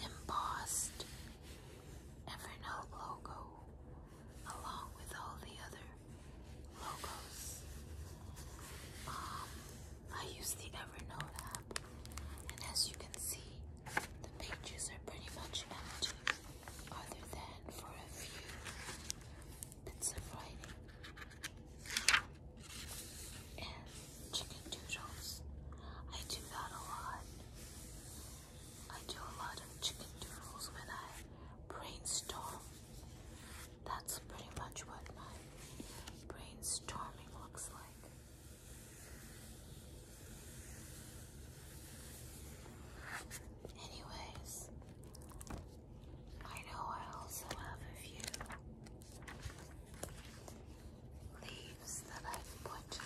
embossed Evernote logo along with all the other logos. I use the Evernote app, and as you can see, the pages are pretty much empty, other than for a few bits of writing and chicken doodles. I do that a lot. I do a lot of chicken doodles when I brainstorm. That's pretty much what my brainstorming looks like. Anyways, I know I also have a few leaves that I've put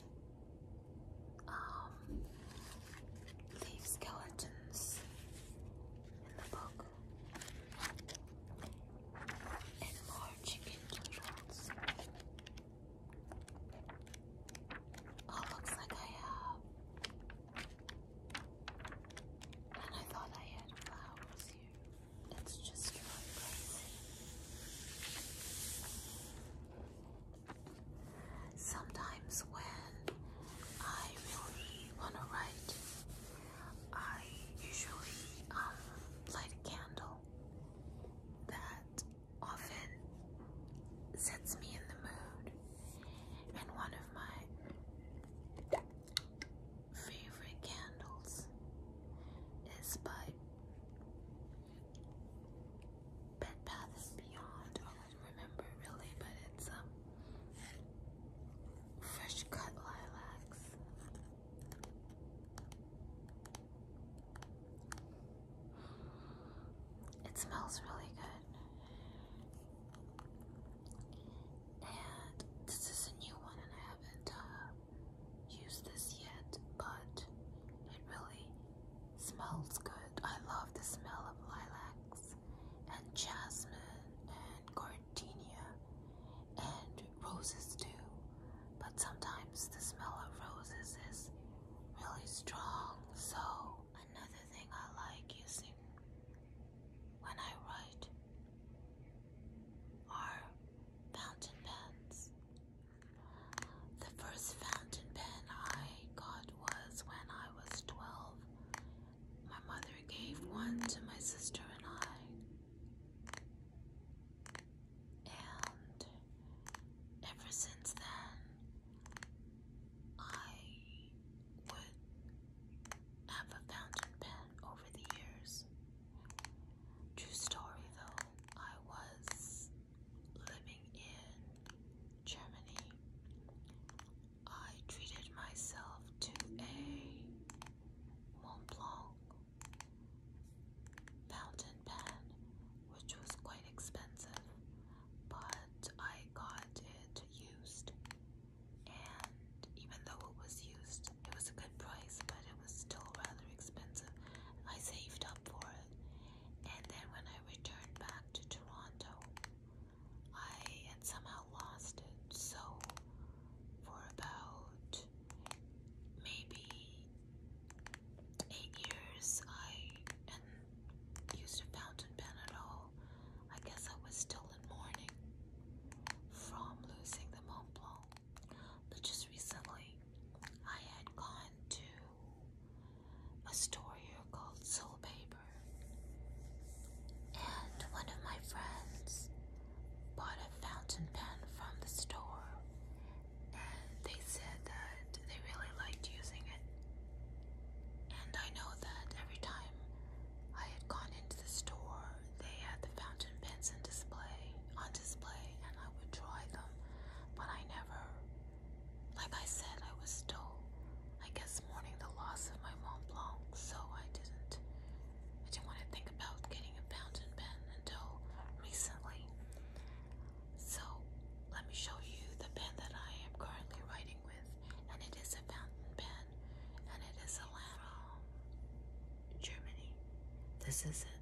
leaf skeletons in the book, and more chicken doodles. Oh, looks like I have. And I thought I had flowers here. It's just really crazy. Sometimes when I really want to write, I usually light a candle. That often sets me in the mood. And one of my favorite candles is by Bed Bath & Beyond. I don't remember really, but it's fresh cut lilacs. It smells really good. And this is a new one, and I haven't used this yet, but it really smells good. I love the smell of lilacs and jasmine and gardenia and roses too, but sometimes the smell of roses is really strong. So another thing I like using when I write are fountain pens. The first fountain pen I got was when I was 12. My mother gave one to my sister and I. And ever since then, I would have a fountain pen over the years. True story though, I was living in Germany. I treated myself to a Mont Blanc fountain pen, which was quite expensive, but I got it used. And even though it was used, it was a good price, but it was still rather expensive. I saved up for it, and then when I returned back to Toronto, I had somehow lost it. So for about maybe 8 years, I hadn't used a fountain pen at all. I guess I was still in mourning from losing the Mont Blanc. But just recently, I had gone to a store here called Soul Paper, and one of my friends bought a fountain pen from the store, and they said that they really liked using it. And I know that every time I had gone into the store, they had the fountain pens on display, and I would try them, but I never, like I said, I was still, I guess, mourning the loss of my Mont Blanc, so I didn't want to think about getting a fountain pen until recently. So let me show you the pen that I am currently writing with, and it is a fountain pen, and it is a lamp from Germany. This is it.